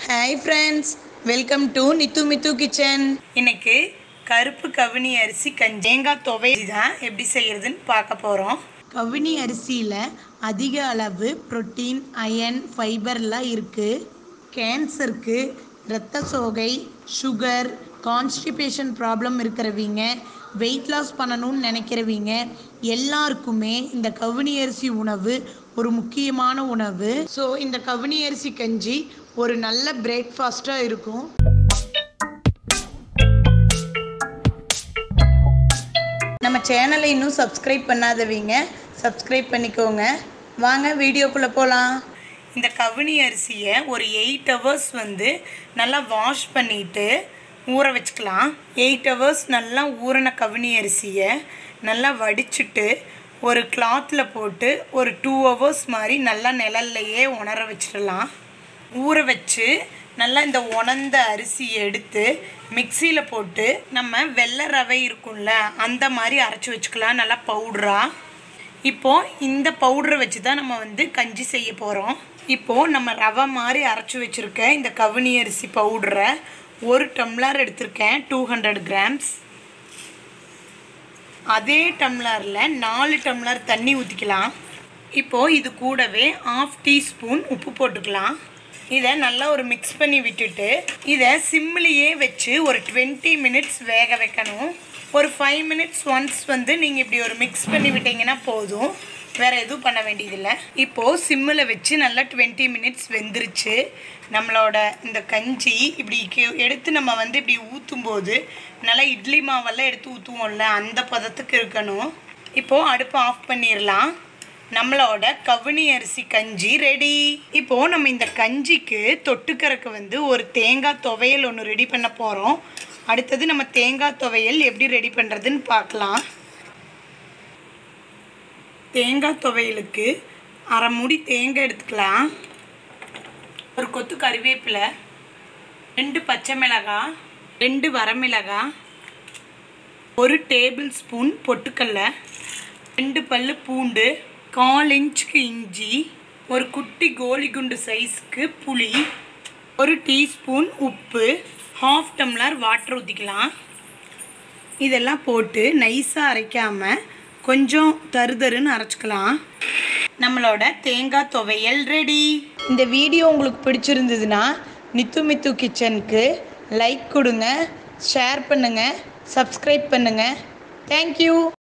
Hi friends, welcome to NithuMithukitchen. இன்னைக்கு கருப்பு கவுனி அரிசி தேங்காய் துவையல் தான் எப்படி செய்யறதுன்னு பார்க்க போறோம். கவுனி அரிசியில அதிக அளவு புரோட்டீன், அயன், ஃபைபர்லாம் இருக்கு. கேன்சருக்கு, இரத்த சோகை, சுகர், கான்ஸ்டிபேஷன் ப்ராப்ளம் இருக்கிறவங்க, வெயிட் லாஸ் பண்ணணும்னு நினைக்கிறவங்க எல்லாருக்குமே இந்த கவுனி அரிசி உணவு ஒரு முக்கியமான உணவு. ஸோ இந்த கவுனி அரிசி கஞ்சி ஒரு நல்ல பிரேக்ஃபாஸ்ட்டாக இருக்கும். நம்ம சேனலை இன்னும் சப்ஸ்கிரைப் பண்ணாதவங்க சப்ஸ்கிரைப் பண்ணிக்கோங்க. வாங்க வீடியோக்குள்ளே போகலாம். இந்த கவுனி அரிசியை ஒரு 8 hours நல்லா வாஷ் பண்ணிட்டு ஊற வச்சுக்கலாம். 8 hours நல்லா ஊறின கவுனி அரிசியை நல்லா வடிச்சிட்டு ஒரு கிளாத்தில் போட்டு ஒரு 2 hours மாதிரி நல்லா நிழல்லையே உணர வச்சிடலாம். ஊற வச்சு நல்லா இந்த உணர்ந்த அரிசியை எடுத்து மிக்சியில் போட்டு நம்ம வெள்ளை ரவை இருக்கும்ல அந்த மாதிரி அரைச்சி வச்சுக்கலாம் நல்லா பவுடராக. இப்போது இந்த பவுடரை வச்சு தான் நம்ம கஞ்சி செய்ய போகிறோம். இப்போது நம்ம ரவை மாதிரி அரைச்சி வச்சுருக்க இந்த கவுனி அரிசி பவுடரை 1 டம்ளர் எடுத்திருக்கேன், 200 grams. அதே டம்ளரில் 4 டம்ளர் தண்ணி ஊற்றிக்கலாம். இப்போது இது கூடவே 1/2 டீஸ்பூன் உப்பு போட்டுக்கலாம். இதை நல்லா ஒரு மிக்ஸ் பண்ணி விட்டுட்டு இதை சிம்லேயே வச்சு ஒரு 20 minutes வேக வைக்கணும். ஒரு 5 minutes ஒன்ஸ் நீங்கள் இப்படி ஒரு மிக்ஸ் பண்ணி விட்டிங்கன்னா போதும், வேறு எதுவும் பண்ண வேண்டியதில்லை. இப்போது சிம்மில் வச்சு நல்லா 20 minutes வெந்துருச்சு. நம்மளோட இந்த கஞ்சி இப்படி எடுத்து நம்ம இப்படி ஊற்றும்போது நல்லா இட்லி மாவெல்லாம் எடுத்து ஊற்றுவோம்ல அந்த பதத்துக்கு இருக்கணும். இப்போது அடுப்பை ஆஃப் பண்ணிடலாம். நம்மளோட கவுனி அரிசி கஞ்சி ரெடி. இப்போது நம்ம இந்த கஞ்சிக்கு தொட்டுக்கறக்கு ஒரு தேங்காய் துவையல் ஒன்று ரெடி பண்ண போகிறோம். அடுத்தது நம்ம தேங்காய் துவையல் எப்படி ரெடி பண்ணுறதுன்னு பார்க்கலாம். தேங்காய் துவையலுக்கு 1/2 மூடி தேங்காய் எடுத்துக்கலாம். ஒரு கொத்து கறிவேப்பிலை, 2 பச்சை மிளகாய், 2 வரமிளகாய், 1 டேபிள் ஸ்பூன் பொட்டுக்கடலை, 2 பல்லு பூண்டு, 1/4 இன்ச்சுக்கு இஞ்சி, ஒரு குட்டி கோலி குண்டு சைஸ்க்கு புளி, 1 டீஸ்பூன் உப்பு, 1/2 டம்ளர் வாட்டர் ஊற்றிக்கலாம். இதெல்லாம் போட்டு நைஸாக அரைக்காமல் கொஞ்சம் தருதருன்னு அரைச்சிக்கலாம். நம்மளோட தேங்காய் துவையல் ரெடி. இந்த வீடியோ உங்களுக்கு பிடிச்சிருந்ததுன்னா நித்து கிச்சனுக்கு லைக் கொடுங்க, ஷேர் பண்ணுங்கள், சப்ஸ்கிரைப் பண்ணுங்கள். தேங்க்யூ.